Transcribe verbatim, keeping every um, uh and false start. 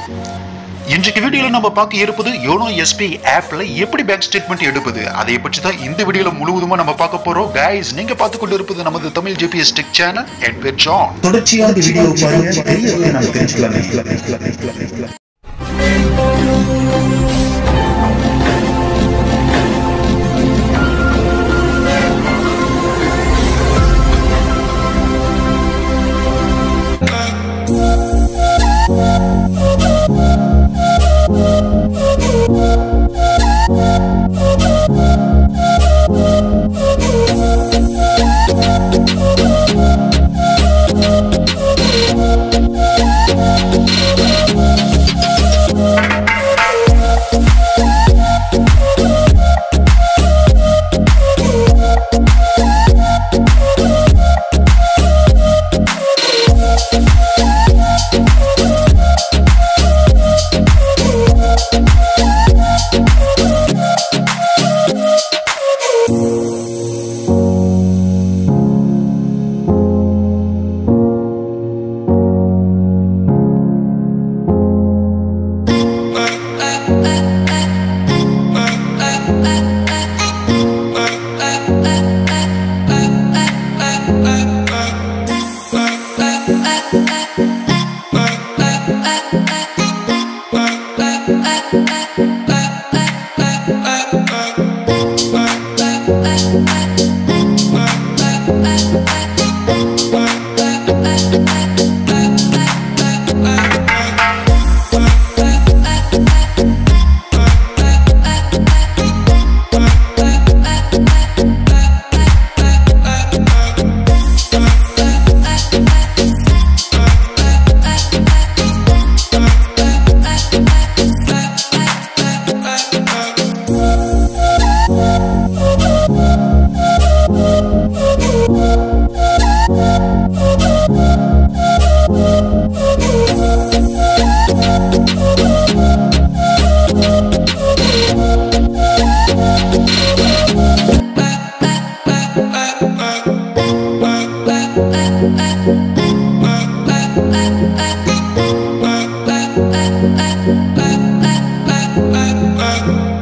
இன்றைக்கு வீடியோல நம்ம பார்க்க இருப்பது யோனோ எஸ்பி ஆப்ல எப்படி பேங்க் ஸ்டேட்மெண்ட் எடுப்பது அதை பற்றி தான் இந்த வீடியோல முழுவதுமா நம்ம பார்க்க போறோம். गाइस நீங்க பார்த்து கொண்டு இருப்பது நமது Tamil GPS tech channel Edward John. தொடர்ச்சியாக வீடியோ பாருங்க, பெரிய நம்ம தெரிஞ்சுக்கலாம். Bye.